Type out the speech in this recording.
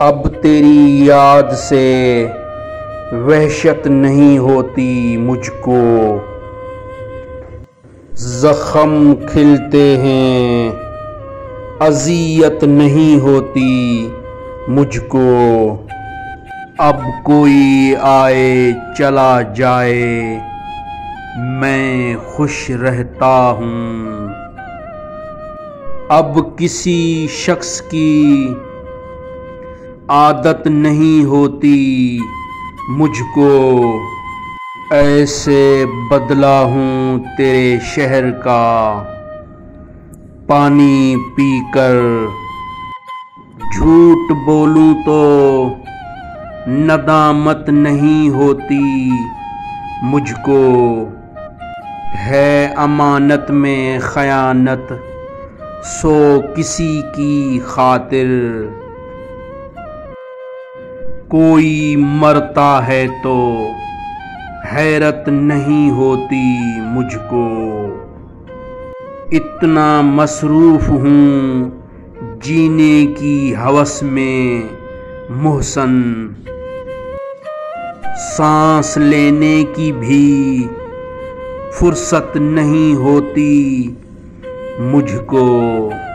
अब तेरी याद से वहशत नहीं होती मुझको, जख्म खिलते हैं अज़ियत नहीं होती मुझको। अब कोई आए चला जाए मैं खुश रहता हूँ। अब किसी शख्स की आदत नहीं होती मुझको, ऐसे बदला हूँ तेरे शहर का पानी पीकर। झूठ बोलूं तो नदामत नहीं होती मुझको, है अमानत में खयानत सो किसी की खातिर। कोई मरता है तो हैरत नहीं होती मुझको, इतना मसरूफ हूँ जीने की हवस में मुहसन। सांस लेने की भी फुर्सत नहीं होती मुझको।